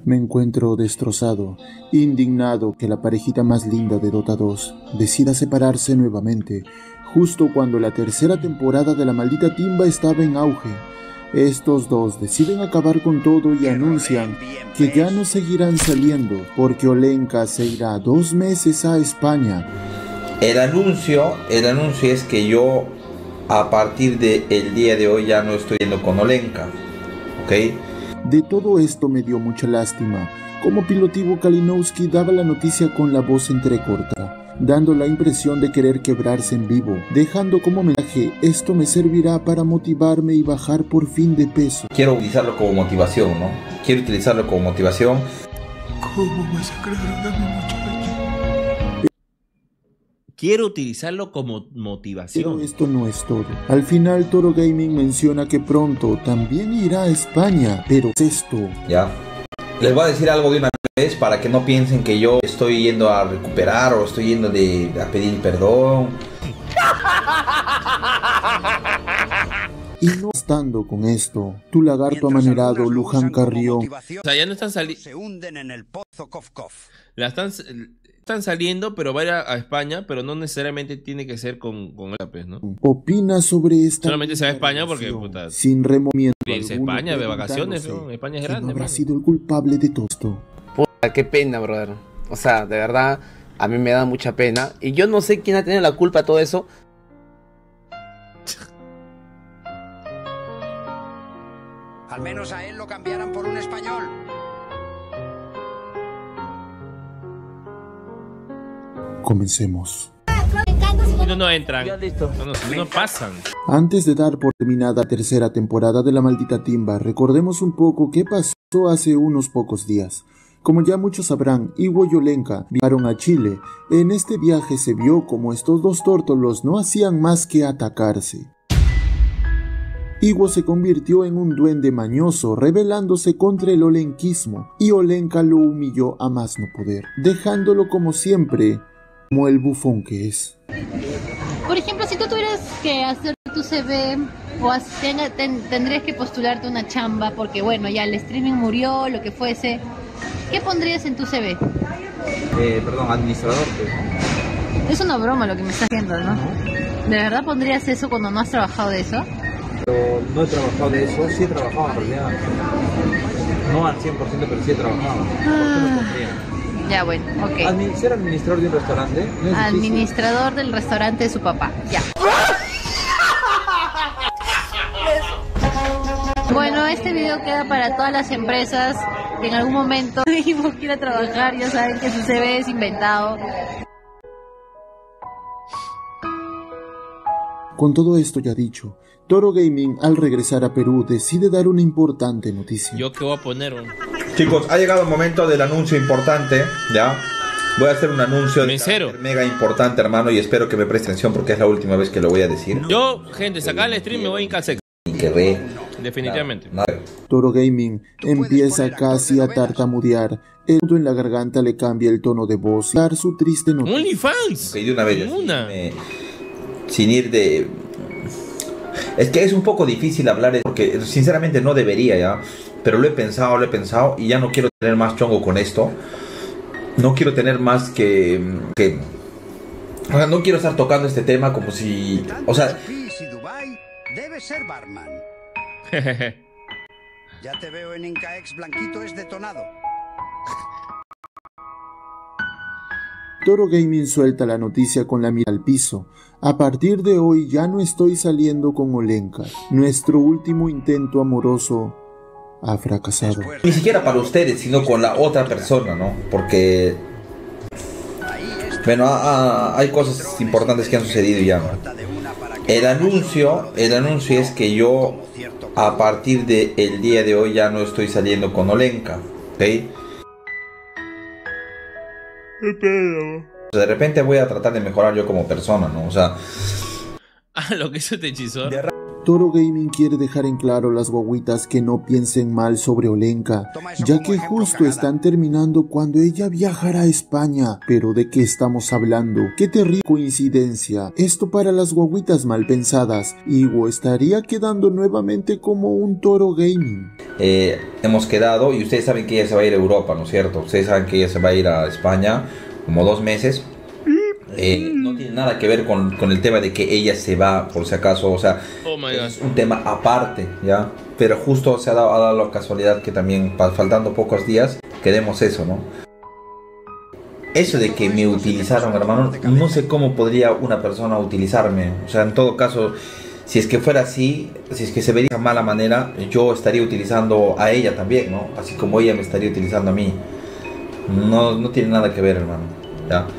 Me encuentro destrozado, indignado que la parejita más linda de Dota 2 decida separarse nuevamente, justo cuando la tercera temporada de la maldita timba estaba en auge. Estos dos deciden acabar con todo y anuncian que ya no seguirán saliendo porque Olenka se irá 2 meses a España. El anuncio es que yo a partir del día de hoy ya no estoy yendo con Olenka, ¿ok? De todo esto me dio mucha lástima, como Pilotivo Kalinowski daba la noticia con la voz entrecorta, dando la impresión de querer quebrarse en vivo, dejando como mensaje: esto me servirá para motivarme y bajar por fin de peso. Quiero utilizarlo como motivación, ¿no? Quiero utilizarlo como motivación. ¿Cómo masacraron a mi muchacho? Quiero utilizarlo como motivación. Pero esto no es todo. Al final Toro Gaming menciona que pronto también irá a España, pero es esto. Ya. Les voy a decir algo de una vez para que no piensen que yo estoy yendo a recuperar o estoy yendo a pedir perdón. Y no estando con esto, tu lagarto amanerado Luján Carrión. O sea, ya no están saliendo. Se hunden en el pozo Kof-Kof. Están saliendo, pero va a ir a España, pero no necesariamente tiene que ser con el APES, ¿no? Opina sobre esta. Solamente se va a España porque, puta, sin removimiento irse a España de vacaciones, ¿no? España es grande. ¿Quién habrá sido el culpable de todo esto? Puta, qué pena, brother. O sea, de verdad, a mí me da mucha pena. Y yo no sé quién ha tenido la culpa de todo eso. Al menos a él lo cambiaran por un español. Comencemos. No entran. No pasan. Antes de dar por terminada la tercera temporada de la maldita timba, recordemos un poco qué pasó hace unos pocos días. Como ya muchos sabrán, Iwo y Olenka viajaron a Chile. En este viaje se vio como estos dos tórtolos no hacían más que atacarse. Iwo se convirtió en un duende mañoso, rebelándose contra el olenquismo, y Olenka lo humilló a más no poder, dejándolo como siempre, como el bufón que es. Por ejemplo, si tú tuvieras que hacer tu CV o tendrías que postularte una chamba porque, bueno, ya el streaming murió, lo que fuese, ¿qué pondrías en tu CV? Perdón, administrador. Es una broma lo que me estás haciendo, ¿no? ¿De verdad pondrías eso cuando no has trabajado de eso? Pero no he trabajado de eso, sí he trabajado en realidad. No al 100%, pero sí he trabajado. ¿Por qué no pondría? Ya, bueno, ok. ¿Ser administrador de un restaurante? No es administrador del restaurante de su papá, ya. Bueno, este video queda para todas las empresas que en algún momento dijimos que ir a trabajar, ya saben que su CV es inventado. Con todo esto ya dicho, Toro Gaming al regresar a Perú decide dar una importante noticia. ¿Yo qué voy a poner? Chicos, ha llegado el momento del anuncio importante, ¿ya? Voy a hacer un anuncio mega importante, hermano, y espero que me presten atención porque es la última vez que lo voy a decir. Yo, gente, sacar el stream me voy en calceca. Definitivamente. Toro Gaming empieza casi a tartamudear. El nudo en la garganta le cambia el tono de voz y dar su triste noticia. OnlyFans. Ok, de una vez. Sin ir de... Es que es un poco difícil hablar porque sinceramente no debería, ya. Pero lo he pensado y ya no quiero tener más chongo con esto. No quiero tener más que... O sea, no quiero estar tocando este tema como si... O sea... Debe ser barman. Ya te veo en Incaex, Blanquito es detonado. Toro Gaming suelta la noticia con la mira al piso. A partir de hoy ya no estoy saliendo con Olenka. Nuestro último intento amoroso ha fracasado. Ni siquiera para ustedes, sino con la otra persona, ¿no? Porque... Bueno, hay cosas importantes que han sucedido ya, ¿no? El anuncio es que yo a partir del día de hoy ya no estoy saliendo con Olenka, ¿ok? De repente voy a tratar de mejorar yo como persona, ¿no? O sea... lo que eso te hechizó. Toro Gaming quiere dejar en claro a las guaguitas que no piensen mal sobre Olenka, ya que justo están terminando cuando ella viajará a España. Pero ¿de qué estamos hablando? ¡Qué terrible coincidencia! Esto para las guaguitas mal pensadas. Iwo estaría quedando nuevamente como un Toro Gaming. hemos quedado, y ustedes saben que ella se va a ir a Europa, ¿no es cierto? Ustedes saben que ella se va a ir a España como 2 meses. No tiene nada que ver con el tema de que ella se va, por si acaso, o sea, es un tema aparte, ¿ya? Pero justo ha dado la casualidad que también, faltando pocos días, queremos eso, ¿no? Eso de que me utilizaron, hermano, no sé cómo podría una persona utilizarme. O sea, en todo caso, si es que fuera así, si es que se vería de mala manera, yo estaría utilizando a ella también, ¿no? Así como ella me estaría utilizando a mí. No tiene nada que ver, hermano, ¿ya?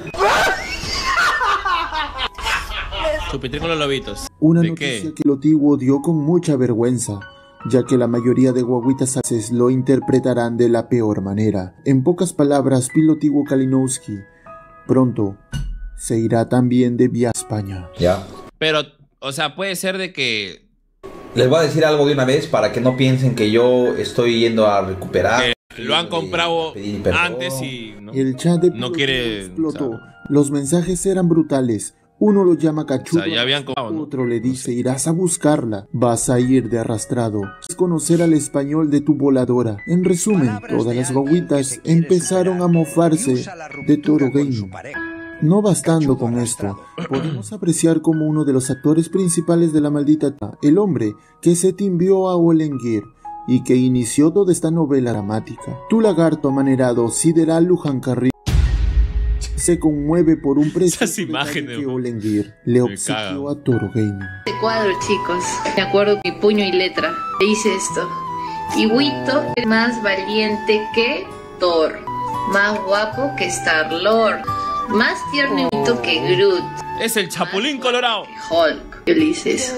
Chupitín con los lobitos. Una noticia que Pilotiwo dio con mucha vergüenza, ya que la mayoría de guaguitas ases lo interpretarán de la peor manera. En pocas palabras, Pilotiwo Kalinowski pronto se irá también de viaje a España. Ya. Pero, o sea, puede ser de que... Les voy a decir algo de una vez para que no piensen que yo estoy yendo a recuperar. Lo han comprado antes y... El chat de no quiere... explotó. O sea, los mensajes eran brutales. Uno lo llama cachudo, o sea, ya habían comprado, ¿no? Otro le dice, irás a buscarla, vas a ir de arrastrado. Es conocer al español de tu voladora. En resumen, todas las guaguitas empezaron a mofarse de Toro Gaming. No bastando con esto, podemos apreciar como uno de los actores principales de la maldita el hombre que se timbió a Olenguer y que inició toda esta novela dramática. Tu lagarto amanerado Sideral Luján Carrillo se conmueve por un precio que Olenguer le obsequió a Toro Gaming. Este cuadro, chicos, me acuerdo mi puño y letra. Le hice esto. Iwito es más valiente que Thor, más guapo que Star-Lord, más tierno Iwito que Groot. Es el Chapulín Colorado. Hulk. Yo le hice eso.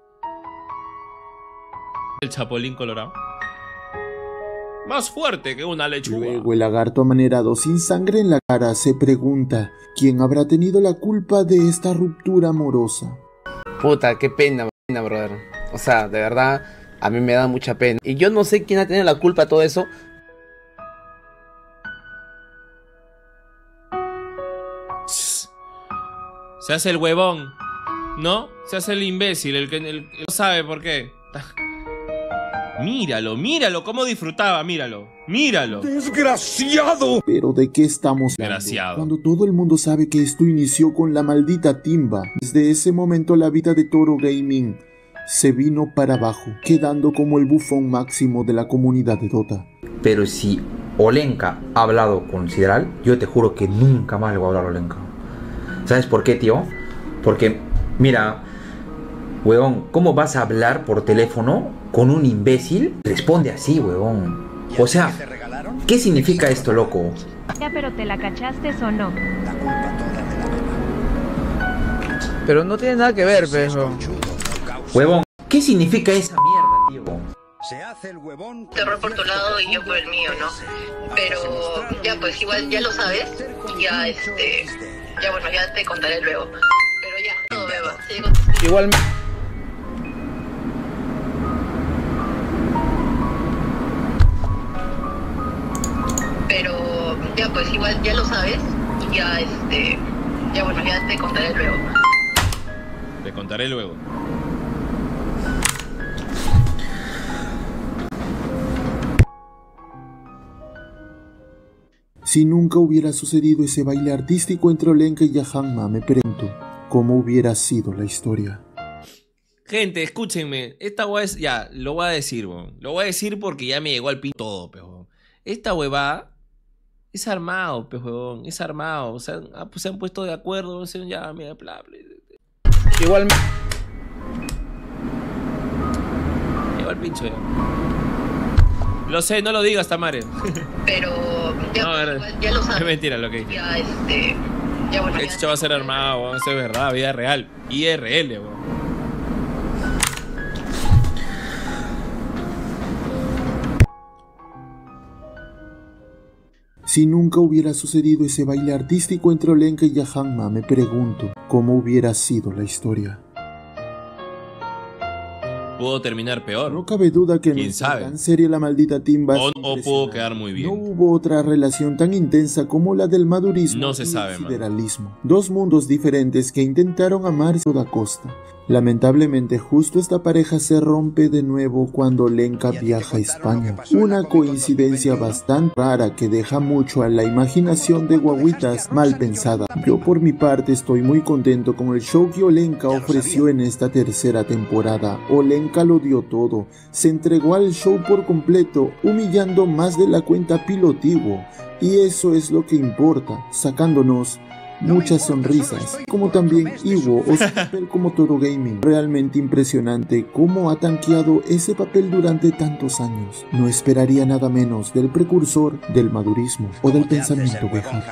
El Chapulín Colorado. Más fuerte que una lechuga. Luego el lagarto amanerado sin sangre en la cara se pregunta ¿quién habrá tenido la culpa de esta ruptura amorosa? Puta, qué pena, brother. O sea, de verdad, a mí me da mucha pena. Y yo no sé quién ha tenido la culpa de todo eso. Se hace el huevón, ¿no? Se hace el imbécil, el que no sabe por qué. Míralo, cómo disfrutaba, míralo. ¡Desgraciado! Pero ¿de qué estamos hablando? Cuando todo el mundo sabe que esto inició con la maldita timba. Desde ese momento la vida de Toro Gaming se vino para abajo, quedando como el bufón máximo de la comunidad de Dota. Pero si Olenka ha hablado con Sideral, yo te juro que nunca más le voy a hablar a Olenka. ¿Sabes por qué, tío? Porque, mira, huevón, ¿cómo vas a hablar por teléfono con un imbécil? Responde así, huevón. O sea, ¿qué significa esto, loco? Ya, pero ¿te la cachaste o no? Pero no tiene nada que ver, pero... Huevón, ¿qué significa esa mierda, tío? Se hace el huevón. Terror por tu lado y yo por el mío, ¿no? Pero ya pues igual ya lo sabes. Ya ya bueno, ya te contaré luego. Pero ya, todo beba. Igual... Pero ya pues igual ya lo sabes. Ya ya bueno, ya te contaré luego. Te contaré luego. Si nunca hubiera sucedido ese baile artístico entre Olenka y Yahanma, me pregunto, ¿cómo hubiera sido la historia? Gente, escúchenme, esta hueá es... Ya, lo voy a decir, weón. Lo voy a decir porque ya me llegó al pin todo, peón. Esta huevada es armado, peón. Es armado. O sea, pues se han puesto de acuerdo. O sea, ya, mira, bla, bla. Igual... Llegó al pincho, ya. Lo sé, no lo digas, Tamare. Pero ya, no, ya lo sabes. Es mentira lo que dije. Ya, ya bueno. Esto va a ser armado, va a ser verdad, vida real. IRL, weón. Si nunca hubiera sucedido ese baile artístico entre Olenka y Yahanma, me pregunto, ¿cómo hubiera sido la historia? Pudo terminar peor. No cabe duda que ¿Quién sabe? Tan seria la maldita timba o pudo quedar muy bien. No hubo otra relación tan intensa como la del madurismo no se y sabe, el sideralismo. Dos mundos diferentes que intentaron amarse a toda costa. Lamentablemente, justo esta pareja se rompe de nuevo cuando Lenka viaja a España. Una coincidencia bastante rara que deja mucho a la imaginación de guaguitas mal pensada. Yo por mi parte estoy muy contento con el show que Olenka ofreció en esta tercera temporada. Olenka lo dio todo, se entregó al show por completo, humillando más de la cuenta pilotivo. Y eso es lo que importa, sacándonos muchas sonrisas, como también Iwo o su papel como Toro Gaming. Realmente impresionante cómo ha tanqueado ese papel durante tantos años. No esperaría nada menos del precursor del madurismo o del pensamiento viejo.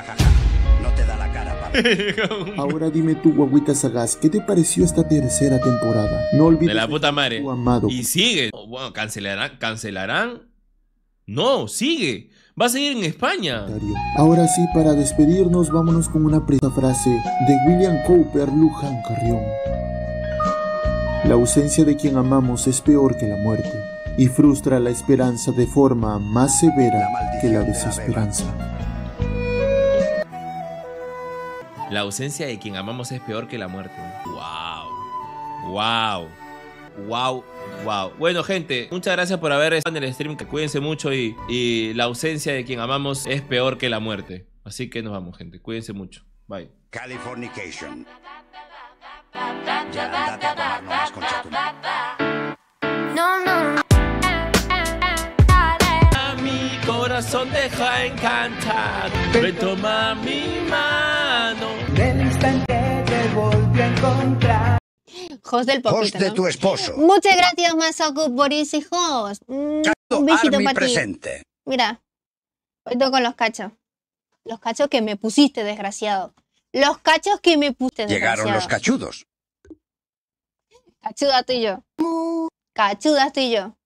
Ahora dime tú, guaguita sagaz, ¿qué te pareció esta tercera temporada? No olvides de la puta madre. Tu amado. Y sigue. Bueno, ¿cancelarán? No, sigue. Va a seguir en España. Ahora sí, para despedirnos, vámonos con una preciosa frase de William Cowper Luján Carrión. La ausencia de quien amamos es peor que la muerte y frustra la esperanza de forma más severa que la desesperanza. La ausencia de quien amamos es peor que la muerte. Wow. Wow. Wow, wow. Bueno, gente, muchas gracias por haber estado en el stream. Que cuídense mucho y la ausencia de quien amamos es peor que la muerte. Así que nos vamos, gente. Cuídense mucho. Bye. Californication. Ya andate a tomar nomás, concha tu madre. No. A mi corazón deja encantar. Ven, toma mi mano. Del instante te volví a encontrar. Host del popito, Host de ¿no? tu esposo. Muchas gracias, Masaku, por ese host. Un besito Army para ti. presente. Mira, hoy estoy con los cachos. Los cachos que me pusiste, desgraciado. Los cachos que me pusiste, desgraciado. Llegaron los cachudos. Cachuda tú y yo. Cachuda tú y yo.